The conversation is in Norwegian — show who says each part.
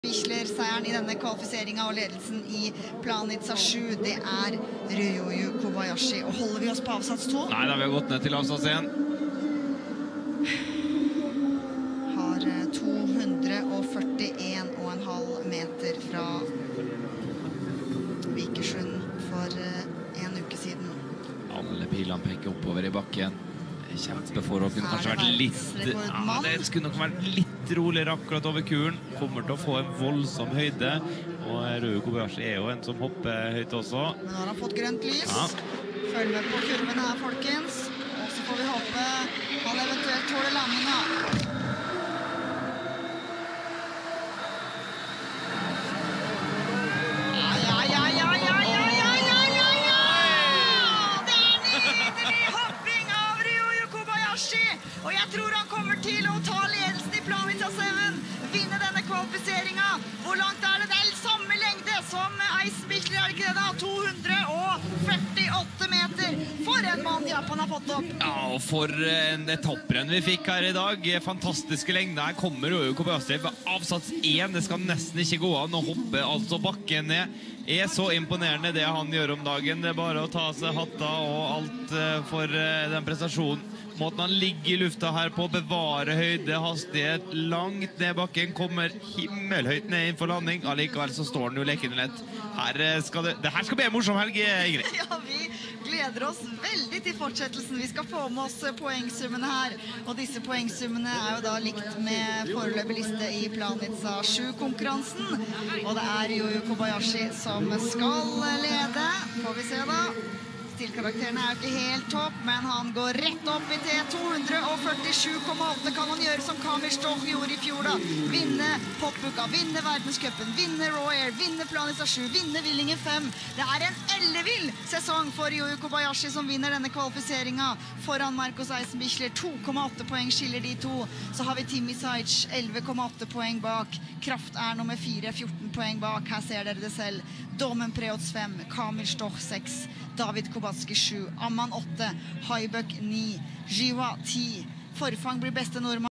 Speaker 1: Bislett-seieren i denne kvalifiseringen og ledelsen i Planica 7, det Ryoyu Kobayashi. Og holder vi oss på avsats 2?
Speaker 2: Nei, da har vi gått ned til avsats 1.
Speaker 1: Har 241,5 meter fra Vikersund for en uke siden.
Speaker 2: Alle pilene peker oppover i bakken. Kjempeforhold kunne kanskje vært litt... Ja, det skulle nok vært litt roligere akkurat over kuren. Kommer til å få en voldsom høyde. Og Ryoyu Kobayashi jo en som hopper høyt også.
Speaker 1: Men nå har han fått grønt lys.
Speaker 2: Ja.
Speaker 1: Følg med på kurven her, folkens. Og så får vi håpe han eventuelt tåler landinga. Og jeg tror han kommer til å ta ledelsen i Planica 7, vinne denne kvalifiseringen. Hvor langt det? Det samme lengde som Eisenbichler, ikke det da? 248 meter. For en mann Japan har fått opp.
Speaker 2: Ja, og for det topprenn vi fikk her i dag. Fantastiske lengde. Her kommer Ryoyu Kobayashi ved avsats 1. Det skal nesten ikke gå an å hoppe altså bakken ned. Så imponerende det han gjør om dagen. Det bare å ta seg hatta og alt for den prestasjonen. Måten han ligger i lufta her på, bevare høyde, hastighet, langt ned bakken, kommer himmelhøyt ned innenfor landing. Allikevel så står han jo lekende lett. Det her skal bli en morsom helg, Ingrid.
Speaker 1: Ja, vi gleder oss veldig til fortsettelsen. Vi skal få med oss poengsummene her. Og disse poengsummene jo da likt med foreløpig liste i Planica 7-konkurransen. Og det Ryoyu Kobayashi som skal lede. Får vi se da. Stilkarakterene jo ikke helt topp, men han går rett opp i T. 247,8 kan han gjøre som Kamil Stoch gjorde i fjor da. Vinne popbuka, vinne verdenscupen, vinne Raw Air, vinne Planica 7, vinne Villingen 5. Det en ellevill sesong for Ryoyu Kobayashi som vinner denne kvalifiseringen foran Marcos Eisenbichler. 2,8 poeng skiller de to. Så har vi Timmy Sajc, 11,8 poeng bak. Kraft nummer 4, 14 poeng bak. Her ser dere det selv. Domen Preots 5, Kamil Stoch 6, David Kubacki 7, Amman 8, Haibøk 9, Jiwa 10. Forfang blir beste nordmann.